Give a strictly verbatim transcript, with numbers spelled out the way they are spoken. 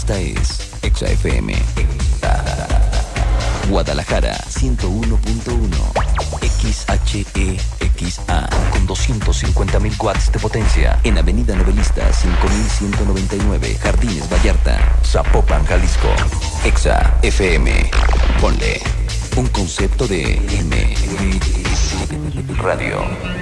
Esta es Exa F M. Guadalajara ciento uno punto uno. X H E X A con doscientos cincuenta mil watts de potencia en Avenida Novelista cinco mil ciento noventa y nueve, Jardines Vallarta, Zapopan, Jalisco. Exa F M. Ponle un concepto de M. Radio.